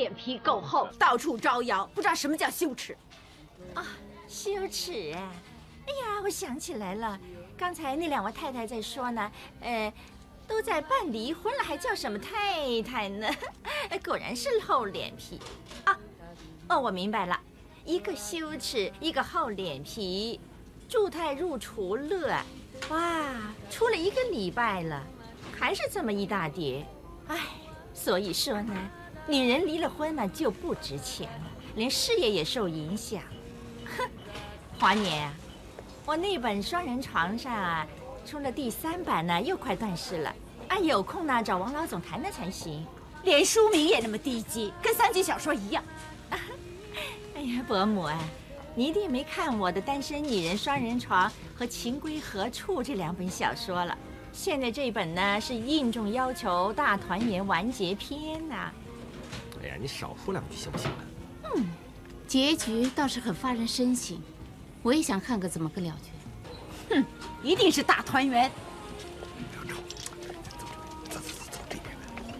脸皮够厚，到处招摇，不知道什么叫羞耻。 啊，羞耻啊！哎呀，我想起来了，刚才那两位太太在说呢，都在办离婚了，还叫什么太太呢？果然是厚脸皮啊！哦，我明白了，一个羞耻，一个厚脸皮。祝泰入厨了，哇，出了1个礼拜了，还是这么一大叠。哎，所以说呢，女人离了婚呢就不值钱了，连事业也受影响。哼，华年啊，我那本双人床上啊，出了第3版呢，又快断市了。啊，有空呢找王老总谈谈才行。 连书名也那么低级，跟3级小说一样。 哎呀，伯母啊，你一定没看我的《单身女人双人床》和《情归何处》这2本小说了。现在这本呢是应众要求大团圆完结篇呐。 哎呀，你少说2句行不行啊？ 结局倒是很发人深省，我也想看个怎么个了决。哼，一定是大团圆。 不要吵，走这边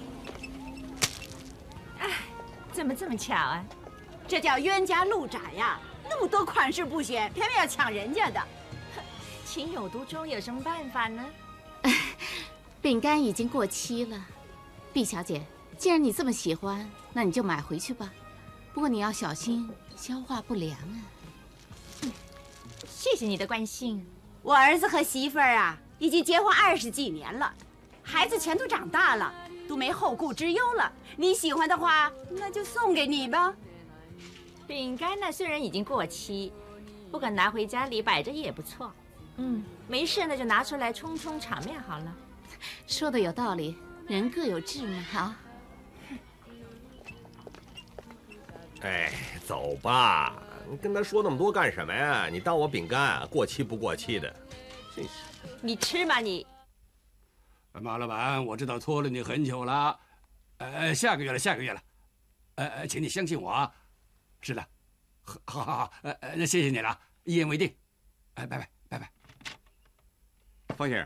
来。哎，怎么这么巧啊？ 这叫冤家路窄呀！那么多款式不选，偏偏要抢人家的。 情有独钟，有什么办法呢？ 饼干已经过期了，毕小姐，既然你这么喜欢，那你就买回去吧。不过你要小心消化不良啊。 谢谢你的关心。 我儿子和媳妇儿啊，已经结婚20几年了，孩子全都长大了，都没后顾之忧了。你喜欢的话，那就送给你吧。 饼干呢，虽然已经过期，不过拿回家里摆着也不错。没事呢，就拿出来充充场面好了。 说的有道理，人各有志嘛。好。 哎，走吧，你跟他说那么多干什么呀？你当我饼干过期不过期的？真是。 你吃嘛你。 马老板，我知道拖了你很久了，下个月了，请你相信我啊。是的，好，那谢谢你了，一言为定。拜拜。 方先生，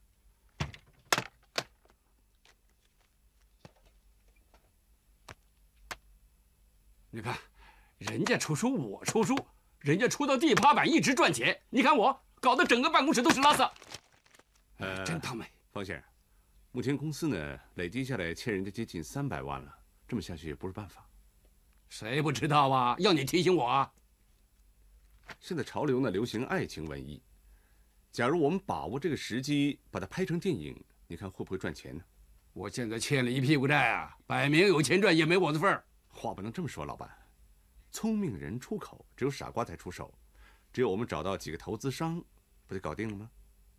你看，人家出书，我出书，人家出到第8版一直赚钱，你看我搞得整个办公室都是拉萨。真倒霉。 方先生，目前公司呢累积下来欠人家接近300万了，这么下去也不是办法。 谁不知道啊？要你提醒我啊！ 现在潮流呢流行爱情文艺，假如我们把握这个时机，把它拍成电影，你看会不会赚钱呢？ 我现在欠了一屁股债啊，摆明有钱赚也没我的份儿。 话不能这么说，老板，聪明人出口，只有傻瓜才出手。只有我们找到几个投资商，不就搞定了吗？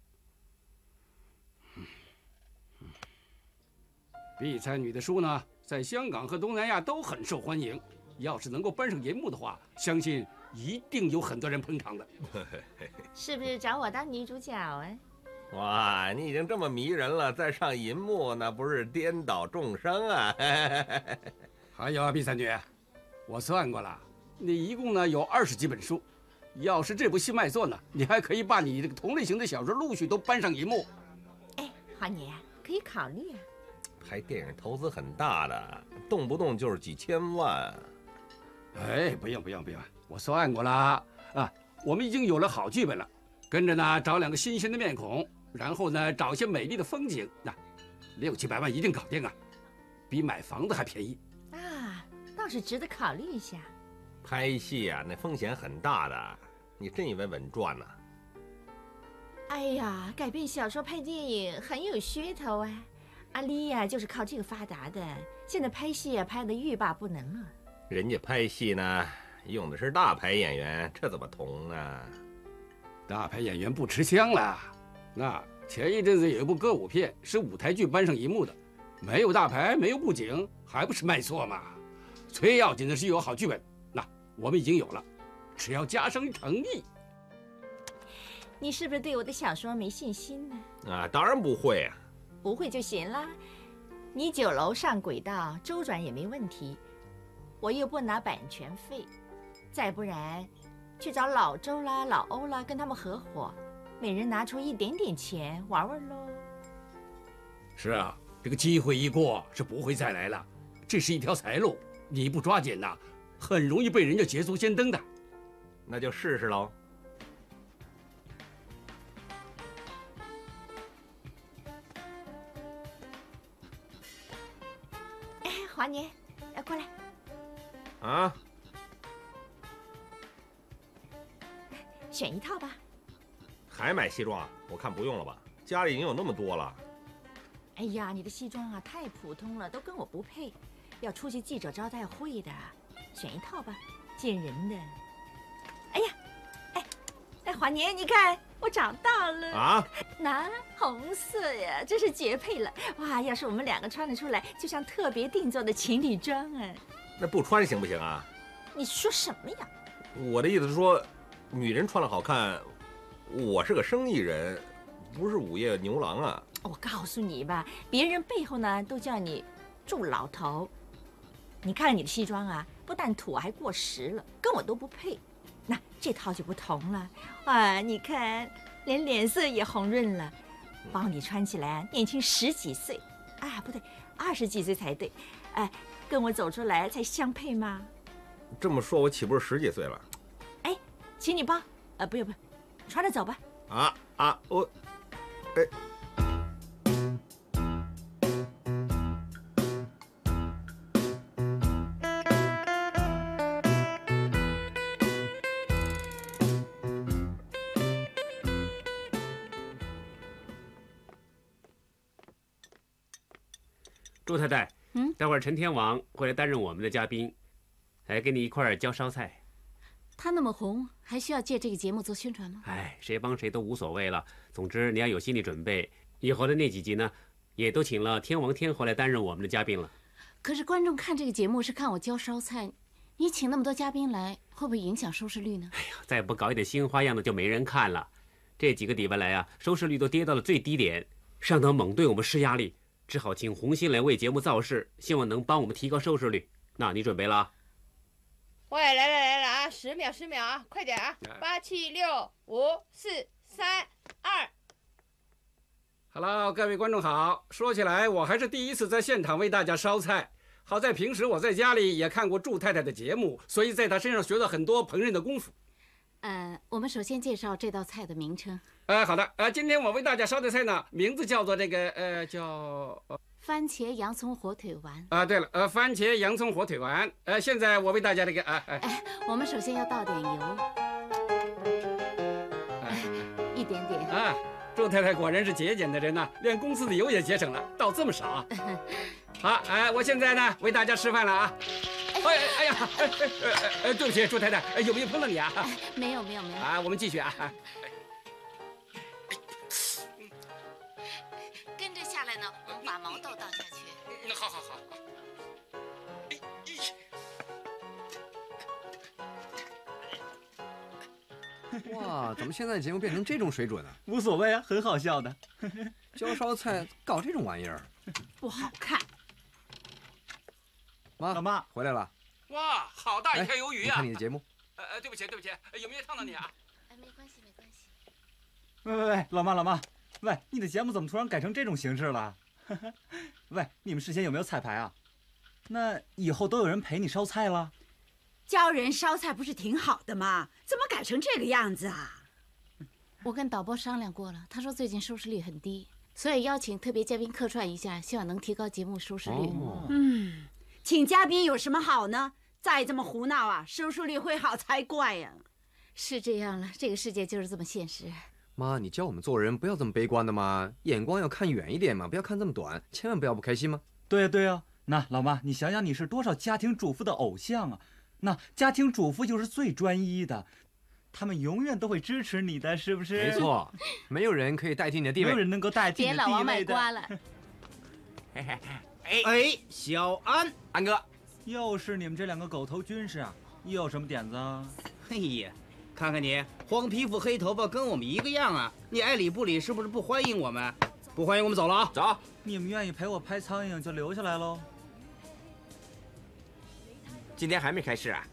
碧才女的书呢，在香港和东南亚都很受欢迎。要是能够搬上银幕的话，相信一定有很多人捧场的。 是不是找我当女主角啊？ 哇，你已经这么迷人了，再上银幕那不是颠倒众生啊！ 还有啊，碧才女，我算过了，你一共呢有20几本书，要是这部戏卖座呢，你还可以把你这个同类型的小说陆续都搬上银幕。 哎，华年可以考虑啊。 拍电影投资很大的，动不动就是几千万。 哎，不用，我算过了啊，我们已经有了好剧本了，跟着呢找2个新鲜的面孔，然后呢找些美丽的风景，那6、7百万一定搞定啊，比买房子还便宜啊，倒是值得考虑一下。 拍戏啊，那风险很大的，你真以为稳赚呢？ 哎呀，改编小说拍电影很有噱头啊，阿丽呀就是靠这个发达的，现在拍戏啊拍得欲罢不能了。 人家拍戏呢，用的是大牌演员，这怎么同呢？ 大牌演员不吃香了。那前一阵子有一部歌舞片是舞台剧搬上银幕的，没有大牌，没有布景，还不是卖座嘛？最要紧的是有好剧本，那我们已经有了，只要加上诚意。 你是不是对我的小说没信心呢？ 啊，当然不会啊， 不会就行了。你酒楼上轨道周转也没问题。我又不拿版权费，再不然，去找老周啦、老欧啦，跟他们合伙，每人拿出一点点钱玩玩喽。 是啊，这个机会一过是不会再来了，这是一条财路， 你不抓紧呐，很容易被人家捷足先登的。 那就试试喽。 哎，华年，过来， 啊， 选一套吧。 还买西装啊？我看不用了吧，家里已经有那么多了。 哎呀，你的西装啊太普通了，都跟我不配。要出席记者招待会的，选一套吧，见人的。哎呀，哎，华年，你看我找到了啊！ 那红色呀，真是绝配了！哇，要是我们两个穿得出来，就像特别定做的情侣装啊！ 那不穿行不行啊？ 你说什么呀？ 我的意思是说，女人穿了好看，我是个生意人，不是午夜牛郎啊。 我告诉你吧，别人背后呢都叫你祝老头。你看你的西装啊，不但土，还过时了，跟我都不配。那这套就不同了，啊，你看，连脸色也红润了，包你穿起来年轻10几岁，啊，不对，20几岁才对，哎，跟我走出来才相配吗？ 这么说，我岂不是10几岁了？ 哎，请你包，不用，穿着走吧。 我，哎。 祝太太，待会儿陈天王会来担任我们的嘉宾，来跟你一块儿教烧菜。 他那么红，还需要借这个节目做宣传吗？ 哎，谁帮谁都无所谓了。总之你要有心理准备，以后的那几集呢，也都请了天王天后来担任我们的嘉宾了。 可是观众看这个节目是看我教烧菜，你请那么多嘉宾来，会不会影响收视率呢？ 哎呀，再不搞一点新花样的就没人看了。这几个礼拜来啊，收视率都跌到了最低点，上头猛对我们施压力。只好请红星来为节目造势，希望能帮我们提高收视率。那你准备了？ 喂，来了啊！10秒啊，快点啊！8、7、6、5、4、3、2。 Hello， 各位观众好。说起来，我还是第一次在现场为大家烧菜。好在平时我在家里也看过祝太太的节目，所以在她身上学到很多烹饪的功夫。 我们首先介绍这道菜的名称。 好的，今天我为大家烧的菜呢，名字叫做叫番茄洋葱火腿丸。 对了，番茄洋葱火腿丸。现在我为大家我们首先要倒点油，一点点。 祝太太果然是节俭的人呐，连公司的油也节省了，倒这么少啊。好，我现在呢为大家吃饭了啊。哎呀，对不起，祝太太，有没有碰到你啊？ 没有。 我们继续啊。 跟着下来呢，我们把毛豆倒下去。 好。 哇，怎么现在节目变成这种水准啊？ 无所谓啊，很好笑的。 教烧菜搞这种玩意儿， 不好看。 妈， 老妈回来了。 哇，好大一条鱿鱼啊！ 你看你的节目。 对不起，有没有烫到你啊？ 没关系。 喂，老妈，喂，你的节目怎么突然改成这种形式了？喂，你们事先有没有彩排啊？那以后都有人陪你烧菜了？ 教人烧菜不是挺好的吗？怎么改成这个样子啊？ 我跟导播商量过了，他说最近收视率很低，所以邀请特别嘉宾客串一下，希望能提高节目收视率。 请嘉宾有什么好呢？再这么胡闹啊，收视率会好才怪呀！ 是这样了，这个世界就是这么现实。 妈，你教我们做人不要这么悲观的嘛，眼光要看远一点嘛，不要看这么短，千万不要不开心吗？ 对啊，那老妈，你想想你是多少家庭主妇的偶像啊？那家庭主妇就是最专一的，他们永远都会支持你的，是不是？ 没错，没有人可以代替你的地位， 没有人能够代替你的地位的。 别老王卖瓜了。 小安哥， 又是你们这2个狗头军师啊！又有什么点子啊？ 哎呀，看看你，黄皮肤黑头发，跟我们一个样啊！你爱理不理，是不是不欢迎我们？不欢迎我们走了啊！ 走。 你们愿意陪我拍苍蝇就留下来喽。 今天还没开市啊？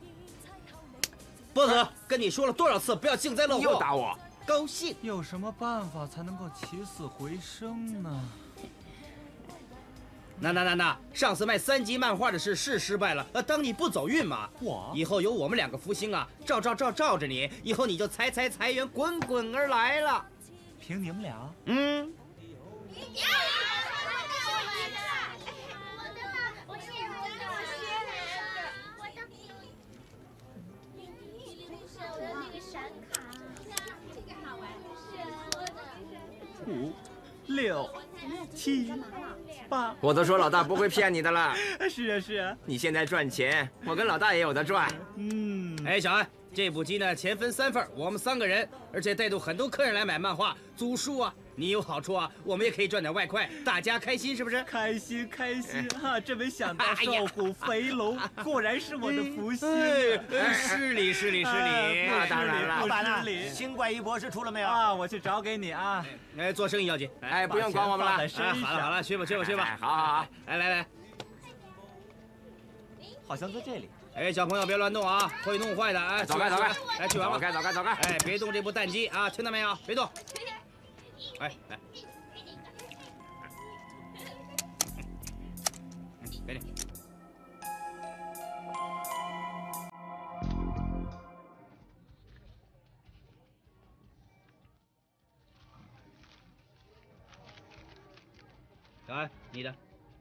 波子，跟你说了多少次不要幸灾乐祸？又打我，高兴。 有什么办法才能够起死回生呢？ 那，上次卖3级漫画的事是失败了，当你不走运嘛。以后有我们2个福星啊，罩着你，以后你就财源滚滚而来了。 凭你们俩？ 嗯。 5、6、7、8。 我都说老大不会骗你的了。 是啊。 你现在赚钱，我跟老大也有的赚。 哎，小安，这部机呢，钱分3份，我们3个人，而且带动很多客人来买漫画、租书啊。你有好处啊，我们也可以赚点外快，大家开心是不是？ 开心啊！真没想到瘦虎肥龙果然是我的福星。 失礼。 那当然了。 老板啊，新怪医博士出了没有？ 啊，我去找给你啊。 哎，做生意要紧。 哎，不用管我们了。 好了，去吧。好。来。 好像在这里。 哎，小朋友别乱动啊，会弄坏的。哎， 走开。 来，去玩吧。 走开。 哎，别动这部蛋机啊，听到没有？别动。哎，来，给你。小安，你的。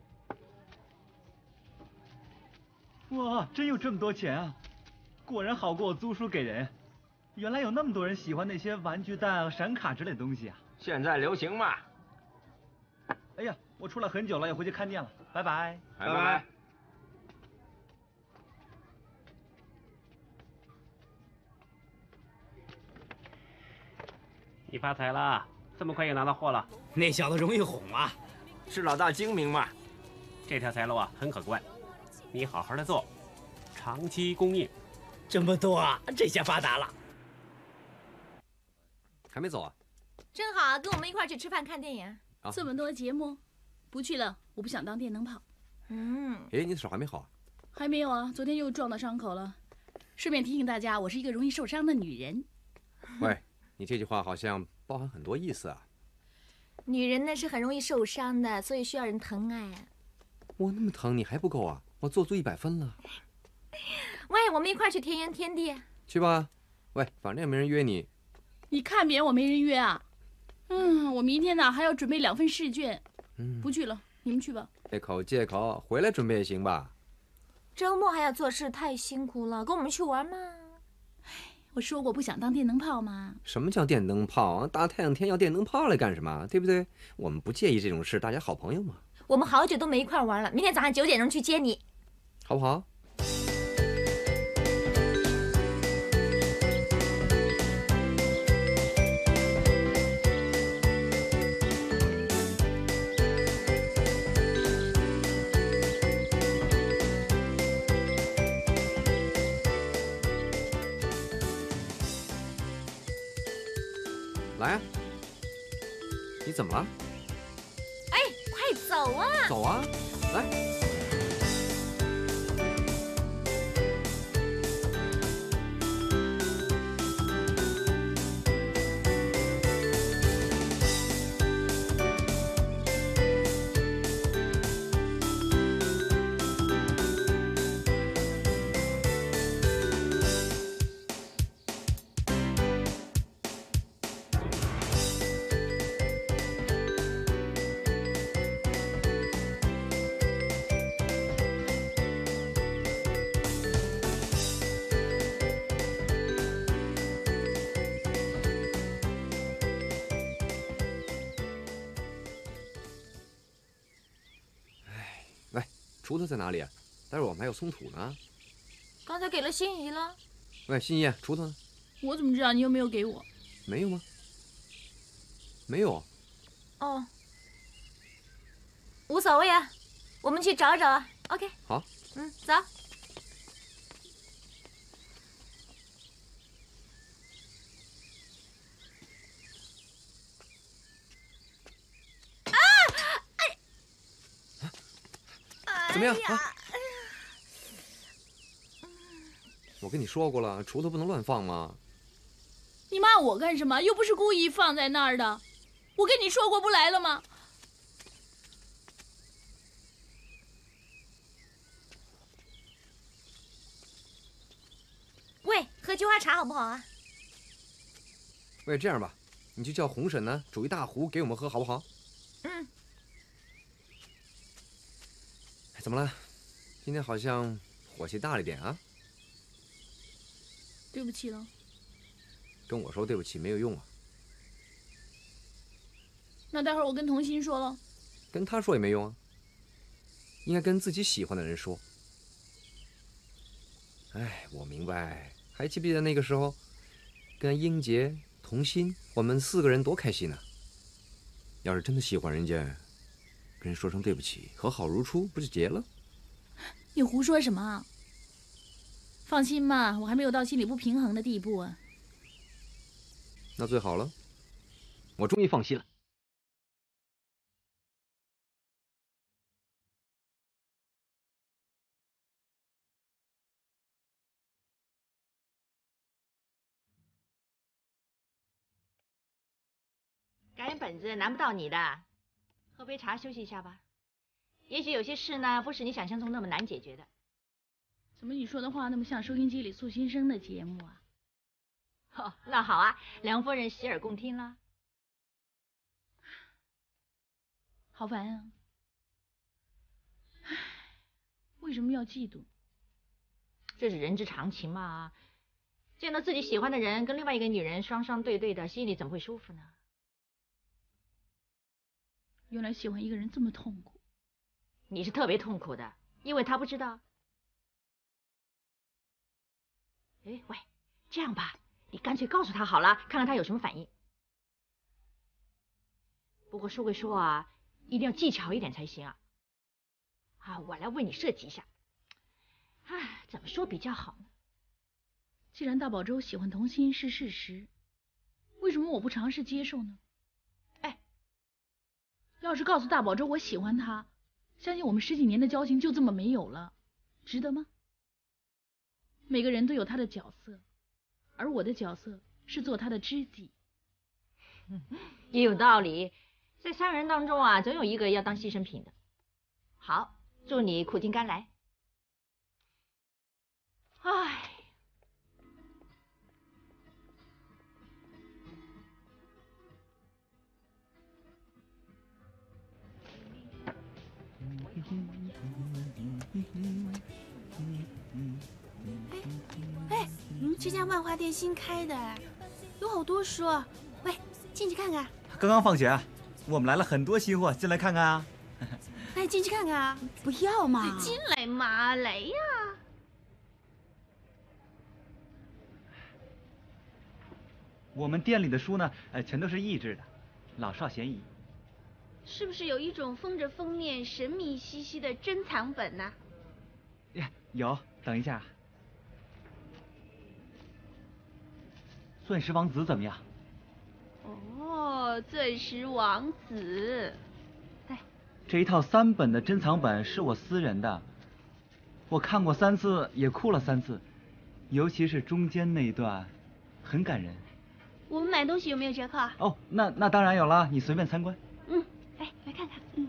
哇，真有这么多钱啊！果然好过我租书给人。原来有那么多人喜欢那些玩具蛋、闪卡之类的东西啊！ 现在流行嘛。 哎呀，我出来很久了，要回去看店了，拜拜。 你发财了，这么快就拿到货了？ 那小子容易哄啊， 是老大精明嘛。 这条财路啊很可观，你好好的做，长期供应。 这么多啊，这下发达了。 还没走啊？ 正好跟我们一块去吃饭看电影。 这么多节目，不去了，我不想当电灯泡。 哎，你的手还没好啊？ 还没有啊，昨天又撞到伤口了。顺便提醒大家，我是一个容易受伤的女人。 喂，你这句话好像包含很多意思啊。 女人呢是很容易受伤的，所以需要人疼爱。 我那么疼你还不够啊？我做足100分了。 喂，我们一块去田园天地。 去吧。喂，反正也没人约你。 你看扁我没人约啊？我明天呢还要准备2份试卷。不去了，你们去吧。 借口，回来准备也行吧。 周末还要做事，太辛苦了，跟我们去玩嘛。 我说过不想当电灯泡吗？ 什么叫电灯泡啊？大太阳天要电灯泡来干什么？对不对？我们不介意这种事，大家好朋友嘛。 我们好久都没一块玩了，明天早上9点钟去接你， 好不好？来呀！你怎么了？ 哎，快走啊！ 走啊！来。锄头在哪里啊？待会儿我们还要松土呢。 刚才给了心怡了。 喂，心怡，锄头呢？ 我怎么知道你有没有给我？ 没有吗？没有。 哦，无所谓啊，我们去找找啊。OK。 好。 走。 怎么样啊？我跟你说过了，锄头不能乱放嘛。 你骂我干什么？又不是故意放在那儿的。我跟你说过不来了吗？ 喝菊花茶好不好啊？ 喂，这样吧，你就叫红婶呢煮一大壶给我们喝，好不好？ 嗯。 怎么了？今天好像火气大了一点啊？ 对不起了。 跟我说对不起没有用啊。 那待会儿我跟童心说了。 跟他说也没用啊，应该跟自己喜欢的人说。哎，我明白。还记不记得那个时候，跟英杰、童心，我们4个人多开心呢？要是真的喜欢人家，跟人说声对不起，和好如初，不就结了？ 你胡说什么啊？放心吧，我还没有到心里不平衡的地步啊。 那最好了，我终于放心了。 感染本子难不到你的，喝杯茶休息一下吧。也许有些事呢，不是你想象中那么难解决的。 怎么你说的话那么像收音机里诉心声的节目啊？ 哦，那好啊，梁夫人洗耳恭听了。 好烦啊！唉，为什么要嫉妒？ 这是人之常情嘛。见到自己喜欢的人跟另外一个女人双双对对的，心里怎么会舒服呢？ 原来喜欢一个人这么痛苦。 你是特别痛苦的，因为他不知道。哎，喂，这样吧，你干脆告诉他好了，看看他有什么反应。不过说归说啊，一定要技巧一点才行啊。啊，我来为你设计一下。哎，怎么说比较好呢？ 既然大宝粥喜欢童心是事实，为什么我不尝试接受呢？哎，要是告诉大宝粥我喜欢他，相信我们10几年的交情就这么没有了，值得吗？每个人都有他的角色，而我的角色是做他的知己。 也有道理，在3人当中啊，总有一个要当牺牲品的。好，祝你苦尽甘来。唉。 哎，这家漫画店新开的，有好多书。喂，进去看看。 刚刚放学，我们来了很多新货，进来看看啊。 哎，进去看看啊！不要嘛！ 进来嘛，来呀！ 我们店里的书呢，全都是译制的，老少咸宜。 是不是有一种封着封面神秘兮兮的珍藏本呢？ 呀，有，等一下。钻石王子怎么样？ 哦，钻石王子。哎， 这一套3本的珍藏本是我私人的，我看过3次，也哭了3次，尤其是中间那一段，很感人。 我们买东西有没有折扣啊？ 哦，那当然有了，你随便参观。 嗯，来看看。嗯。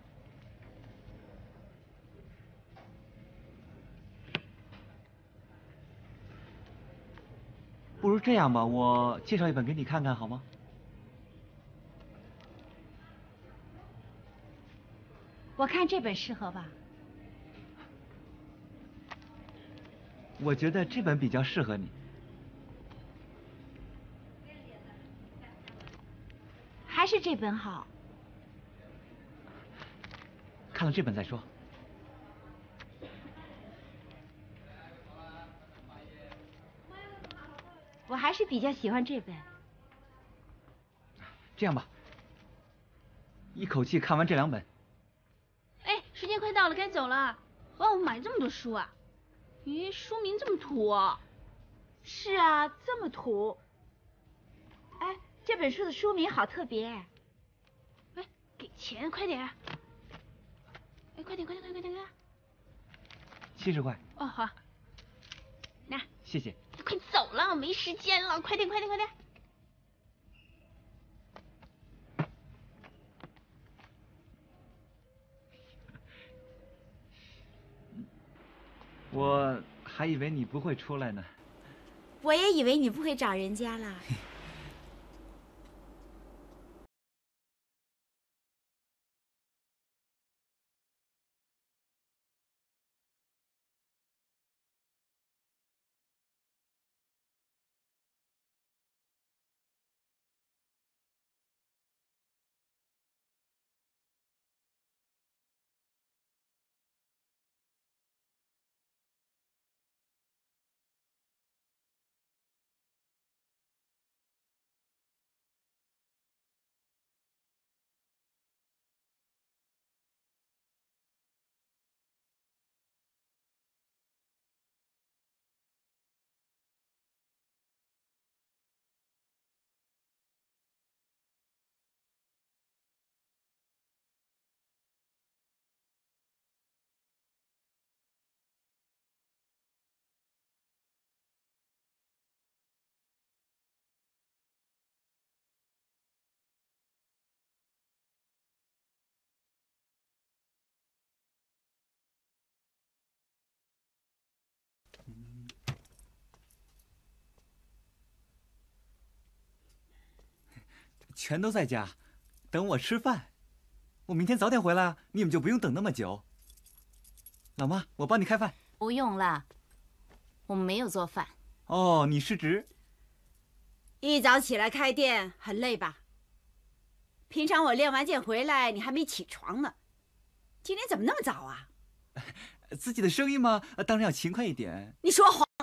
不如这样吧，我介绍一本给你看看，好吗？ 我看这本适合吧。 我觉得这本比较适合你。 还是这本好。 看了这本再说。 我还是比较喜欢这本。 这样吧，一口气看完这2本。 哎，时间快到了，该走了。哇，我买这么多书啊！咦，书名这么土啊？ 是啊，这么土。哎，这本书的书名好特别。 哎，给钱，快点！哎，快点 ！70块。 哦，好。那。 谢谢。 快走了，没时间了，快点！ 我还以为你不会出来呢。 我也以为你不会找人家了。 全都在家，等我吃饭。我明天早点回来，你们就不用等那么久。老妈，我帮你开饭。 不用了，我们没有做饭。 哦，你是指？ 一早起来开店很累吧？平常我练完剑回来，你还没起床呢。今天怎么那么早啊？ 自己的生意嘛，当然要勤快一点。 你说谎！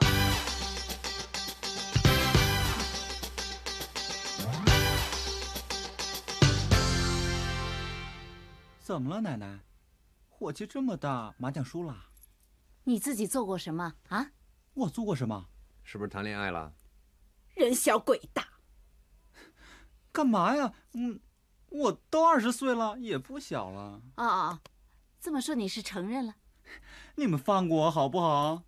怎么了，奶奶？火气这么大，麻将输了？ 你自己做过什么啊？ 我做过什么？ 是不是谈恋爱了？ 人小鬼大。 干嘛呀？我都20岁了，也不小了。 哦，这么说你是承认了？ 你们放过我好不好？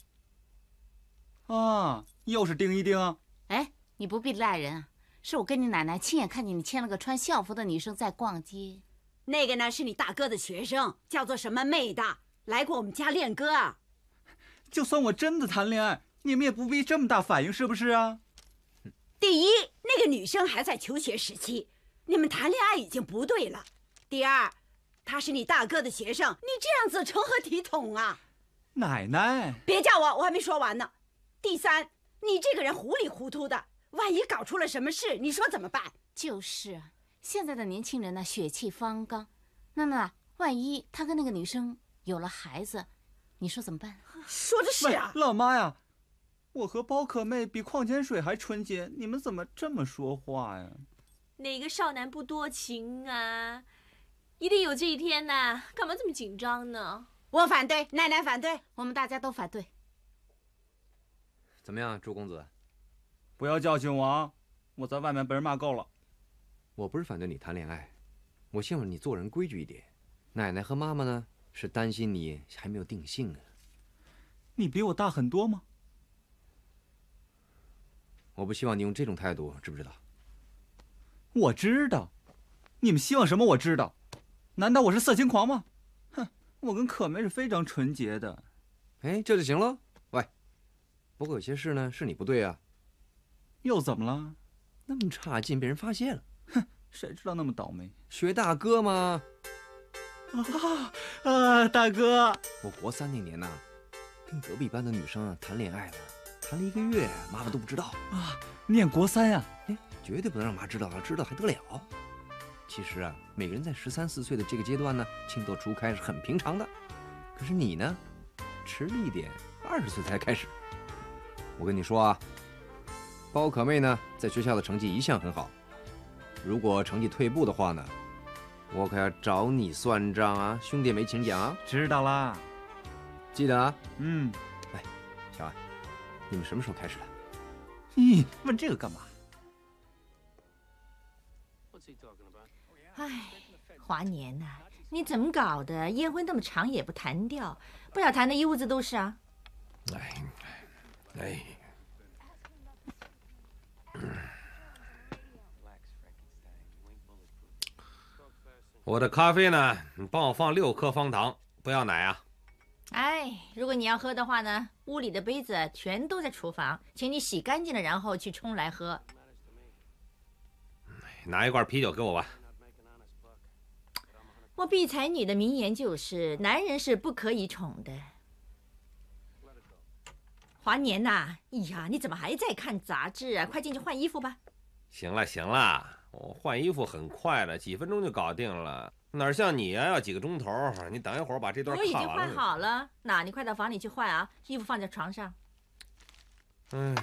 啊，又是盯一盯。 哎，你不必赖人啊，是我跟你奶奶亲眼看见你牵了个穿校服的女生在逛街。 那个呢是你大哥的学生，叫做什么妹的，来过我们家练歌。 就算我真的谈恋爱，你们也不必这么大反应，是不是啊？ 第一，那个女生还在求学时期，你们谈恋爱已经不对了。第二，她是你大哥的学生，你这样子成何体统啊？ 奶奶， 别叫我还没说完呢。第三，你这个人糊里糊涂的，万一搞出了什么事，你说怎么办？ 就是啊，现在的年轻人呢，血气方刚。那万一他跟那个女生有了孩子，你说怎么办？ 说的是啊， 老妈呀，我和包可妹比矿泉水还纯洁，你们怎么这么说话呀？ 哪个少男不多情啊？一定有这一天呐！干嘛这么紧张呢？ 我反对，奶奶反对， 我们大家都反对。 怎么样，朱公子？ 不要教训我啊！我在外面被人骂够了。 我不是反对你谈恋爱，我希望你做人规矩一点。奶奶和妈妈呢，是担心你还没有定性啊。 你比我大很多吗？ 我不希望你用这种态度，知不知道？ 我知道，你们希望什么我知道。难道我是色情狂吗？哼，我跟可妹是非常纯洁的。 哎，这就行了。喂，不过有些事呢是你不对啊。 又怎么了？ 那么差劲，被人发现了。 哼，谁知道那么倒霉？ 学大哥吗？ 大哥， 我国3那年呐，跟隔壁班的女生谈恋爱了，谈了1个月，妈妈都不知道啊。念国3呀？ 哎，绝对不能让妈知道啊，知道还得了。其实啊，每个人在13、14岁的这个阶段呢，情窦初开是很平常的。可是你呢，迟了一点，20岁才开始。我跟你说啊，包可妹呢，在学校的成绩一向很好。如果成绩退步的话呢，我可要找你算账啊，兄弟没情讲啊。 知道啦， 记得啊。 哎， 小安，你们什么时候开始的？ 咦，问这个干嘛？ 哎，华年呐，你怎么搞的？烟灰那么长也不弹掉，不要弹的一屋子都是啊！ 我的咖啡呢？你帮我放6克方糖，不要奶啊。 哎，如果你要喝的话呢，屋里的杯子全都在厨房，请你洗干净了，然后去冲来喝。 拿一罐啤酒给我吧。 我碧才女的名言就是：男人是不可以宠的。华年呐，哎呀，你怎么还在看杂志啊？快进去换衣服吧。 行了行了，我换衣服很快的，几分钟就搞定了。哪像你呀，要几个钟头。你等一会儿把这段我已经看完了。 换好了，那你快到房里去换啊，衣服放在床上。 哎。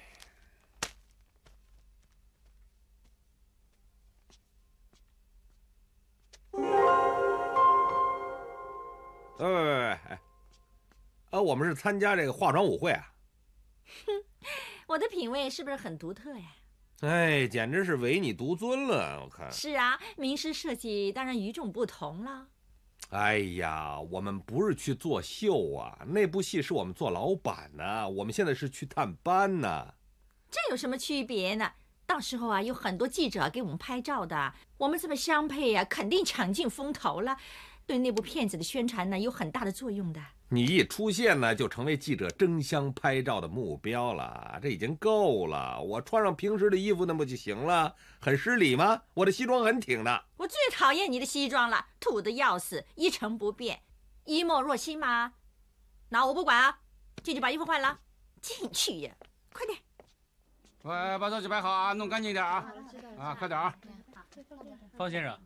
我们是参加这个化妆舞会啊。 哼，我的品味是不是很独特呀？ 哎，简直是唯你独尊了，我看。 是啊，名师设计当然与众不同了。 哎呀，我们不是去作秀啊，那部戏是我们做老板呢，我们现在是去探班呢。 这有什么区别呢？到时候啊，有很多记者给我们拍照的，我们这么相配啊，肯定抢尽风头了，对那部片子的宣传呢有很大的作用的。 你一出现呢，就成为记者争相拍照的目标了，这已经够了。我穿上平时的衣服那不就行了？很失礼吗？我的西装很挺的。 我最讨厌你的西装了，土得要死，一成不变，一莫若新嘛。那我不管啊，进去把衣服换了。进去呀，快点。 喂，把东西摆好啊，弄干净点啊！啊，快点啊！ 方先生，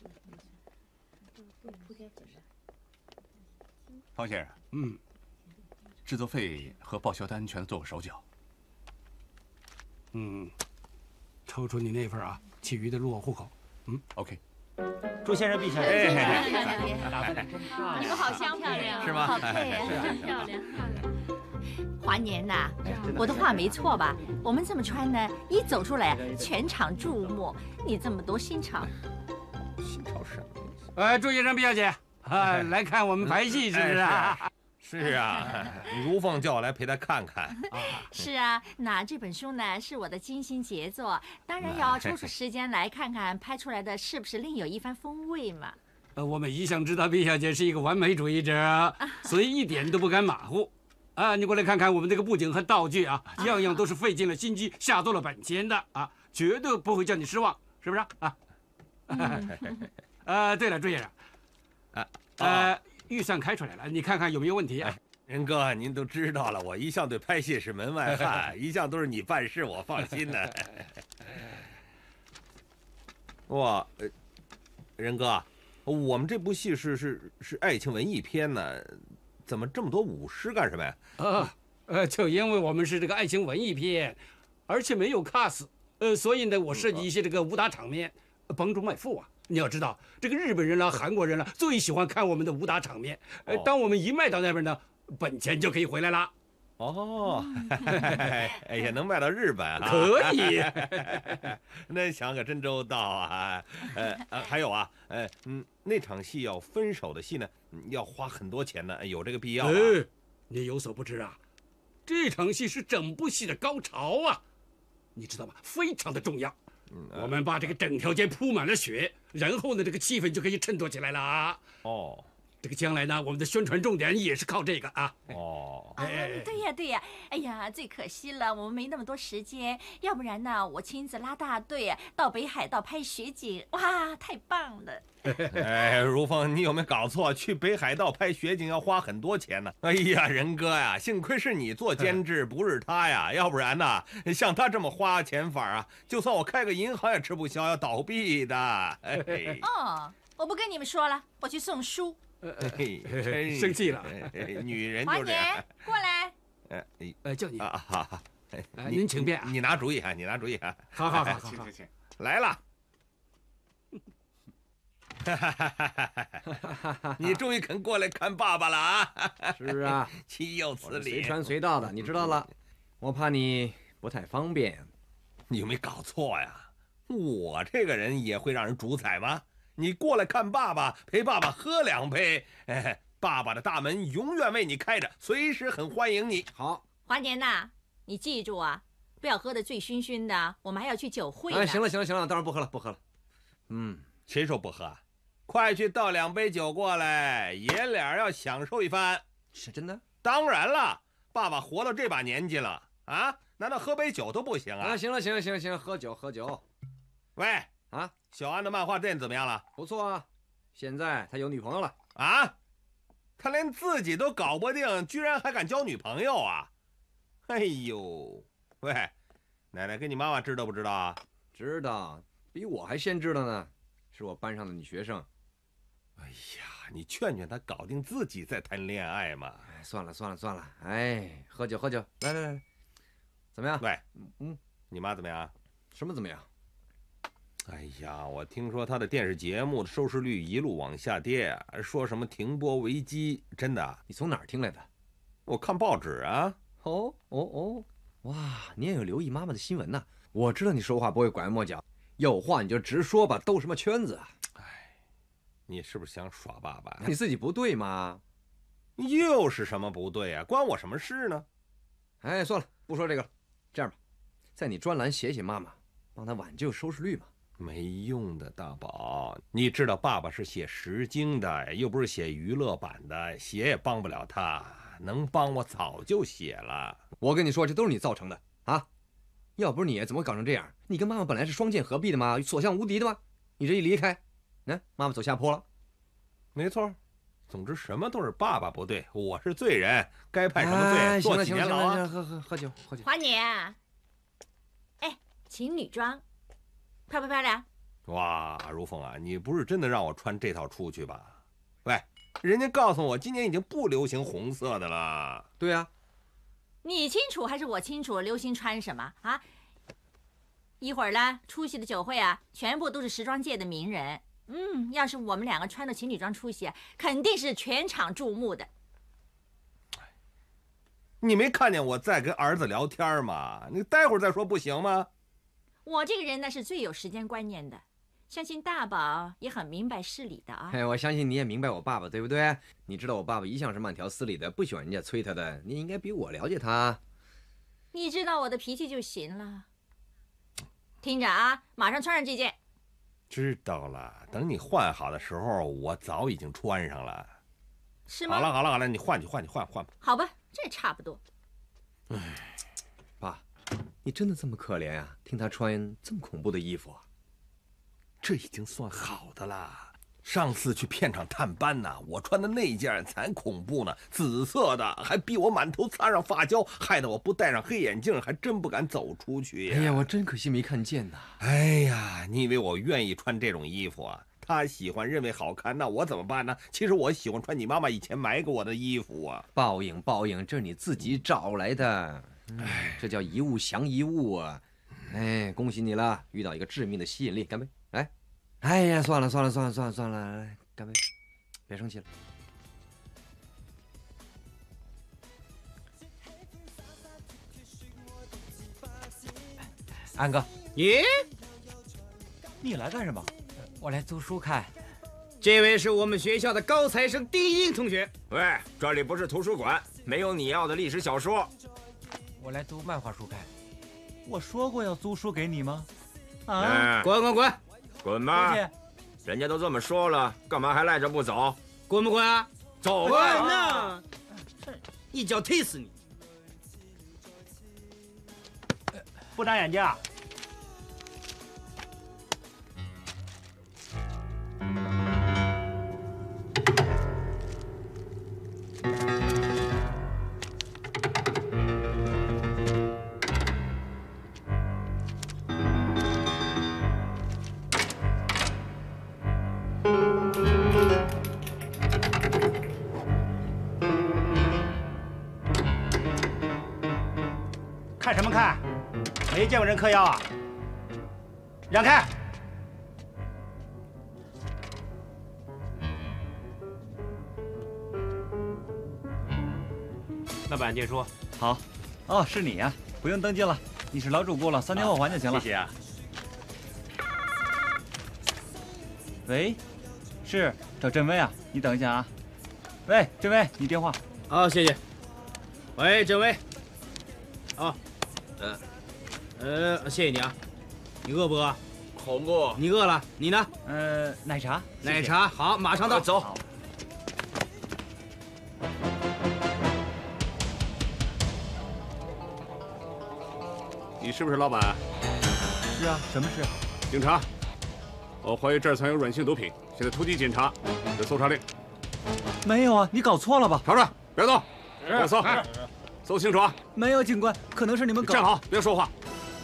方先生，制作费和报销单全都做个手脚。 抽出你那份啊，其余的入我户口。 OK。 祝先生、毕小姐， 打扮得真漂亮， 你们好相配啊， 是吗？ 好配啊，真漂亮。 华年呐，我的话没错吧？我们这么穿呢，一走出来全场注目。你这么多新潮， 新潮什么意思？ 朱先生、毕小姐，来看我们排戏是不是啊？ 是啊，如凤叫我来陪她看看。 是啊，那这本书呢是我的精心杰作，当然要抽出时间来看看拍出来的是不是另有一番风味嘛。 我们一向知道毕小姐是一个完美主义者，所以一点都不敢马虎。你过来看看我们这个布景和道具啊，样样都是费尽了心机，下足了本钱的啊，绝对不会叫你失望，是不是啊？对了，朱先生，预算开出来了，你看看有没有问题啊？ 仁哥，您都知道了，我一向对拍戏是门外汉，一向都是你办事，我放心的。哇，仁哥，我们这部戏是爱情文艺片呢。怎么这么多舞狮干什么呀？ 就因为我们是这个爱情文艺片，而且没有 cast，所以呢，我设计一些这个武打场面，帮助卖富啊。你要知道，这个日本人啦、韩国人啦，最喜欢看我们的武打场面。当我们一卖到那边呢，本钱就可以回来了。 哦，也能卖到日本啊？ 可以。 那想可真周到啊！还有啊，那场戏要分手的戏呢，要花很多钱呢，有这个必要吗？ 你有所不知啊，这场戏是整部戏的高潮啊，你知道吗？非常的重要。我们把这个整条街铺满了雪，然后呢，这个气氛就可以衬托起来了啊。 哦。 这个将来呢，我们的宣传重点也是靠这个啊。 对呀，哎呀，最可惜了，我们没那么多时间，要不然呢，我亲自拉大队到北海道拍雪景，哇，太棒了。 如凤，你有没有搞错？去北海道拍雪景要花很多钱呢。哎呀，仁哥呀，幸亏是你做监制，不是他呀，要不然呢，像他这么花钱法啊，就算我开个银行也吃不消，要倒闭的。 我不跟你们说了，我去送书。 生气了， 女人就这样。 华年，过来。 叫你好， 您请便， 你拿主意啊，你拿主意啊。 好， 请， 来了。你终于肯过来看爸爸了啊！ 是啊， 岂有此理！ 随传随到的，你知道了。我怕你不太方便。 你有没有搞错呀？我这个人也会让人主宰吗？你过来看爸爸，陪爸爸喝2杯，爸爸的大门永远为你开着，随时很欢迎你。 好， 华年呐，你记住啊，不要喝得醉醺醺的，我们还要去酒会呢。 行了，当然不喝了。 谁说不喝？快去倒2杯酒过来，爷俩要享受一番。 是真的？ 当然了，爸爸活到这把年纪了啊，难道喝杯酒都不行啊？ 行了，行，喝酒。 喂， 啊， 小安的漫画店怎么样了？ 不错啊，现在他有女朋友了啊？他连自己都搞不定，居然还敢交女朋友啊？哎呦，喂，奶奶跟你妈妈知道不知道啊？ 知道，比我还先知道呢，是我班上的女学生。 哎呀，你劝劝她搞定自己再谈恋爱嘛。 哎，算了，哎，喝酒，来，怎么样？ 喂，你妈怎么样？ 什么怎么样？ 哎呀，我听说她的电视节目的收视率一路往下跌，说什么停播危机，真的？ 你从哪儿听来的？ 我看报纸啊。 哦，哇，你也有留意妈妈的新闻呐。我知道你说话不会拐弯抹角，有话你就直说吧，兜什么圈子啊？ 哎，你是不是想耍爸爸？ 你自己不对吗？ 又是什么不对啊？关我什么事呢？ 哎，算了，不说这个了。这样吧，在你专栏写妈妈，帮她挽救收视率嘛。 没用的，大宝，你知道爸爸是写实经的，又不是写娱乐版的，写也帮不了他。能帮我早就写了。 我跟你说，这都是你造成的啊！要不是你，怎么搞成这样？你跟妈妈本来是双剑合璧的嘛，所向无敌的嘛。你这一离开，妈妈走下坡了。 没错，总之什么都是爸爸不对，我是罪人，该判什么罪，坐几年牢啊！ 喝酒。 华年啊，哎，请女装，漂不漂亮？ 哇，如凤啊，你不是真的让我穿这套出去吧？喂。人家告诉我，今年已经不流行红色的了。 对啊， 你清楚还是我清楚？流行穿什么啊？一会儿呢，出席的酒会啊，全部都是时装界的名人。要是我们两个穿着情侣装出席，肯定是全场注目的。 你没看见我在跟儿子聊天吗？你待会儿再说不行吗？ 我这个人呢是最有时间观念的。相信大宝也很明白事理的啊！ 哎，我相信你也明白我爸爸，对不对？你知道我爸爸一向是慢条斯理的，不喜欢人家催他的。你应该比我了解他。 你知道我的脾气就行了。听着啊，马上穿上这件。 知道了，等你换好的时候，我早已经穿上了。 是吗？ 好了，你换吧。 好吧，这差不多。 哎，爸，你真的这么可怜啊？听他穿这么恐怖的衣服啊？ 这已经算好的了。上次去片场探班呢，我穿的那件才恐怖呢，紫色的，还逼我满头擦上发胶，害得我不戴上黑眼镜还真不敢走出去。 哎呀，我真可惜没看见呐。 哎呀，你以为我愿意穿这种衣服啊？他喜欢，认为好看，那我怎么办呢？其实我喜欢穿你妈妈以前买给我的衣服啊。 报应，这是你自己找来的。哎，这叫一物降一物啊。哎，恭喜你了，遇到一个致命的吸引力，干杯！哎呀，算了，来，干杯！别生气了。 安哥， 你来干什么？ 我来读书看。 这位是我们学校的高材生丁英同学。 喂，这里不是图书馆，没有你要的历史小说。 我来读漫画书看。 我说过要租书给你吗？ 啊！ 滚吧！人家都这么说了，干嘛还赖着不走？ 滚不滚啊？ 走吧！那一脚踢死你！ 不长眼睛啊！看什么看？没见过人嗑药啊！让开！ 老板接说。 好。哦，是你呀，不用登记了，你是老主顾了，3天后还就行了。 谢谢啊。 喂，是找郑威啊？你等一下啊。喂，郑威，你电话。 好，谢谢。喂，郑威。啊。谢谢你啊。你饿不饿？ 恐怖。 你饿了？你呢？ 奶茶。 奶茶好，马上到。 走。 你是不是老板？ 是啊，什么事？ 警察，我怀疑这儿藏有软性毒品，现在突击检查，有搜查令。 没有啊，你搞错了吧？ 查查，别动，别搜，搜清楚啊！ 没有，警官，可能是你们搞。 站好，别说话。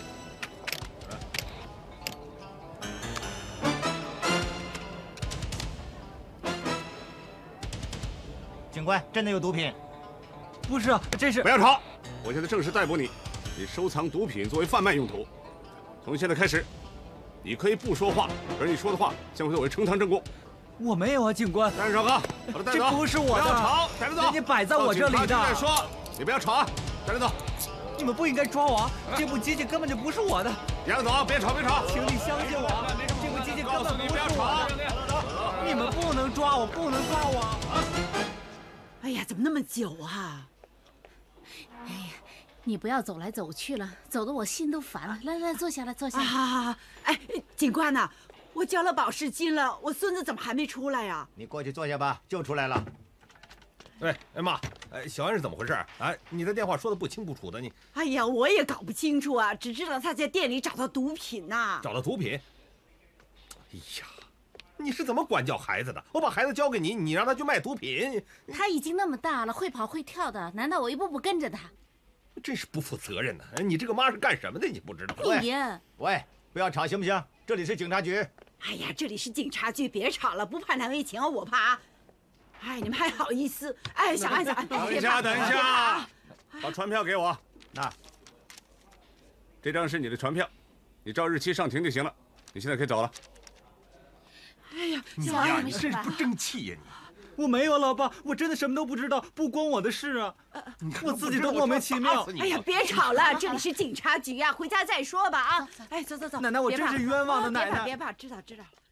警官，真的有毒品？ 不是啊，这是…… 不要吵！我现在正式逮捕你，你收藏毒品作为贩卖用途。从现在开始，你可以不说话，而你说的话将会作为呈堂证供。 我没有啊，警官。 带上铐，把他带走。 这不是我的。 不要吵，带他走。 人家摆在我这里的。 再说，你不要吵啊，带他走。 你们不应该抓我啊！这部机器根本就不是我的。 杨总，别吵，别吵， 请你相信我，这部机器根本不是我的。你们不能抓我，不能抓我。 哎呀，怎么那么久啊？ 哎呀，你不要走来走去了，走得我心都烦了。来来，坐下来，坐下来。 好。哎，警官呐，我交了保释金了，我孙子怎么还没出来呀？ 你过去坐下吧，就出来了。 喂，妈，小安是怎么回事啊？你的电话说的不清不楚的，你。 哎呀，我也搞不清楚啊，只知道他在店里找到毒品呐。 找到毒品？哎呀，你是怎么管教孩子的？我把孩子交给你，你让他去卖毒品？ 他已经那么大了，会跑会跳的，难道我一步步跟着他？ 真是不负责任的！你这个妈是干什么的？你不知道？ 喂，不要吵行不行？这里是警察局。 哎呀，这里是警察局，别吵了，不怕难为情啊，我怕。哎，你们还好意思？哎，小安， 等一下，等一下，把传票给我。 那， 这张是你的传票，你照日期上庭就行了。你现在可以走了。 哎呀， 你呀，你真是不争气呀你！ 我没有，老爸，我真的什么都不知道，不关我的事啊！我自己都莫名其妙。 哎呀，别吵了，这里是警察局呀，回家再说吧啊！哎，走。 奶奶，我真是冤枉的，奶奶。 别怕，知道。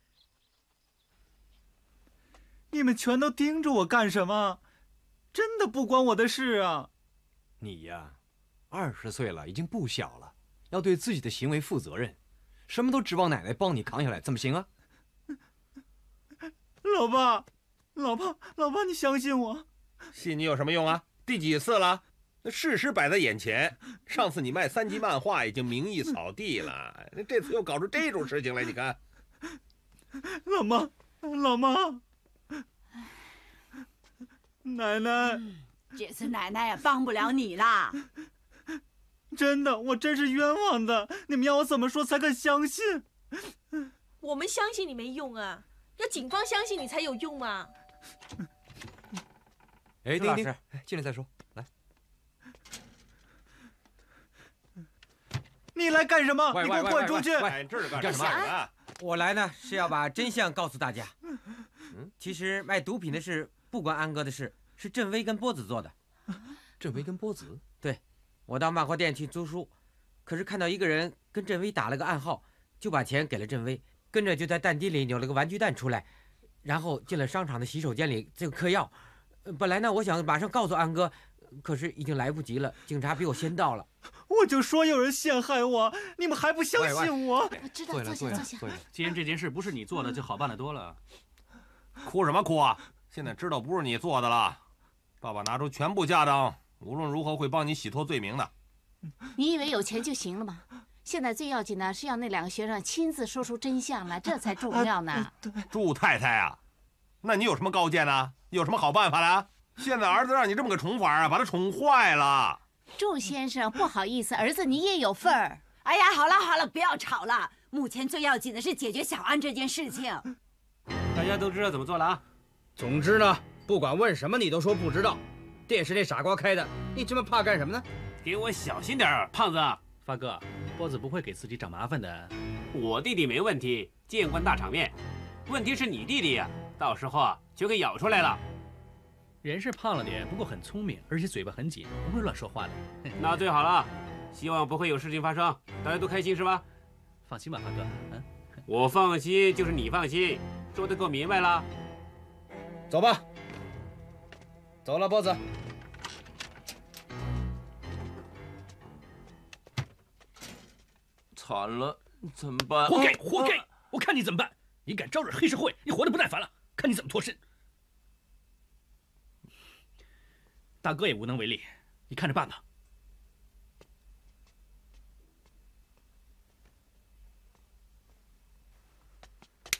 你们全都盯着我干什么？真的不关我的事啊！ 你呀，20岁了，已经不小了，要对自己的行为负责任，什么都指望奶奶帮你扛下来，怎么行啊？ 老爸，你相信我？ 信你有什么用啊？第几次了？那事实摆在眼前，上次你卖3级漫画已经名誉扫地了，这次又搞出这种事情来，你看。 老妈。奶奶， 这次奶奶也帮不了你啦。 真的，我真是冤枉的。你们要我怎么说才肯相信？ 我们相信你没用啊，要警方相信你才有用嘛。 哎，丁丁，进来再说。来， 你来干什么？你给我滚出去！ 这是干什么？ 我来呢是要把真相告诉大家。其实卖毒品的事不关安哥的事，是郑威跟波子做的。 郑威跟波子？ 对，我到漫画店去租书，可是看到一个人跟郑威打了个暗号，就把钱给了郑威，跟着就在弹钉里扭了个玩具弹出来，然后进了商场的洗手间里这个嗑药。本来呢我想马上告诉安哥，可是已经来不及了，警察比我先到了。 我就说有人陷害我，你们还不相信我？ 我知道，坐下。 既然这件事不是你做的，就好办得多了。 哭什么哭啊！现在知道不是你做的了，爸爸拿出全部家当，无论如何会帮你洗脱罪名的。 你以为有钱就行了吗？现在最要紧的是要那2个学生亲自说出真相来，这才重要呢。 祝太太啊，那你有什么高见呢？有什么好办法呢？现在儿子让你这么个宠法啊，把他宠坏了。 祝先生，不好意思，儿子你也有份儿。 哎呀，好了，不要吵了。目前最要紧的是解决小安这件事情。 大家都知道怎么做了啊？ 总之呢，不管问什么你都说不知道。店是那傻瓜开的，你这么怕干什么呢？ 给我小心点儿，胖子。 发哥，波子不会给自己找麻烦的。 我弟弟没问题，见惯大场面。问题是你弟弟呀，到时候啊就给咬出来了。 人是胖了点，不过很聪明，而且嘴巴很紧，不会乱说话的。 那最好了，希望不会有事情发生，大家都开心是吧？ 放心吧，发哥。 我放心就是你放心，说得够明白了。 走吧。走了，波子。 惨了，怎么办？ 活该！我看你怎么办！你敢招惹黑社会，你活得不耐烦了，看你怎么脱身。大哥也无能为力，你看着办吧。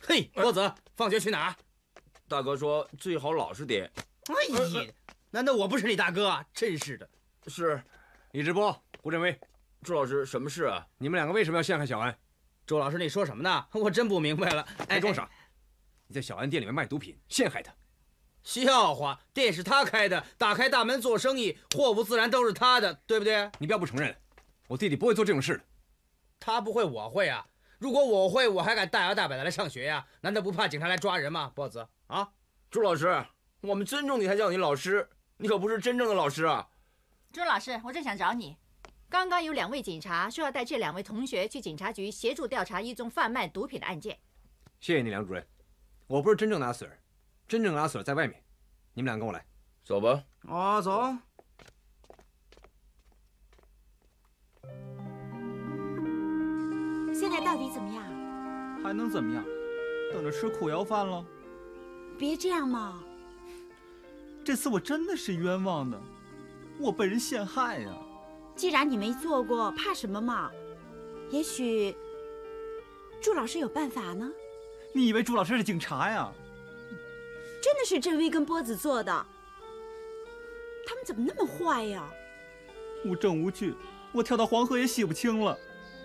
嘿，波子，放学去哪？ 大哥说最好老实点。 哎呀，难道我不是你大哥啊？真是的。 是， 李直播、胡振威， 朱老师，什么事啊？ 你们两个为什么要陷害小安？ 周老师，你说什么呢？我真不明白了。 别装傻！你在小安店里面卖毒品，陷害他。 笑话，店是他开的，打开大门做生意，货物自然都是他的，对不对？ 你不要不承认，我弟弟不会做这种事的。 他不会，我会啊！如果我会，我还敢大摇大摆的来上学呀？难道不怕警察来抓人吗？波子啊， 朱老师，我们尊重你才叫你老师，你可不是真正的老师啊！ 朱老师，我正想找你。刚刚有2位警察说要带这2位同学去警察局协助调查一宗贩卖毒品的案件。 谢谢你，梁主任。我不是真正的阿 Sir， 真正的阿 Sir 在外面。你们俩跟我来。 走吧。 哦，走。 现在到底怎么样？ 还能怎么样？等着吃苦药饭了。 别这样嘛！ 这次我真的是冤枉的，我被人陷害呀。 既然你没做过，怕什么嘛？也许朱老师有办法呢。 你以为朱老师是警察呀？ 真的是振威跟波子做的，他们怎么那么坏呀？ 无证无据，我跳到黄河也洗不清了。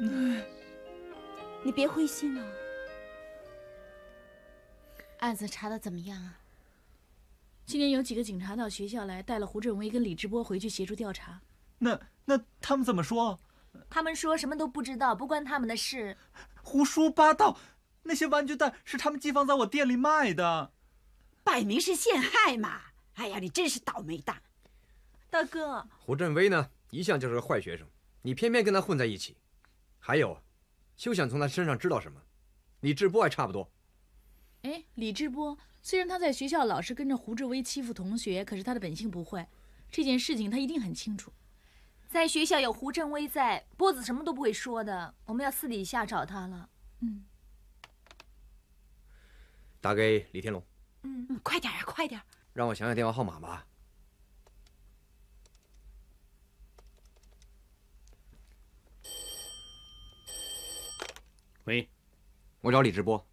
你别灰心啊。 案子查得怎么样啊？ 今天有几个警察到学校来，带了胡振威跟李直播回去协助调查。 那他们怎么说？ 他们说什么都不知道，不关他们的事。 胡说八道！那些玩具蛋是他们寄放在我店里卖的， 摆明是陷害嘛！哎呀，你真是倒霉蛋！ 大哥， 胡振威呢，一向就是个坏学生，你偏偏跟他混在一起。还有，休想从他身上知道什么。李志波还差不多。 哎，李志波虽然他在学校老是跟着胡志威欺负同学，可是他的本性不坏，这件事情他一定很清楚。 在学校有胡振威在，波子什么都不会说的。我们要私底下找他了。 打给李天龙。 快点啊，快点！ 让我想想电话号码吧。 喂， 我找李直播。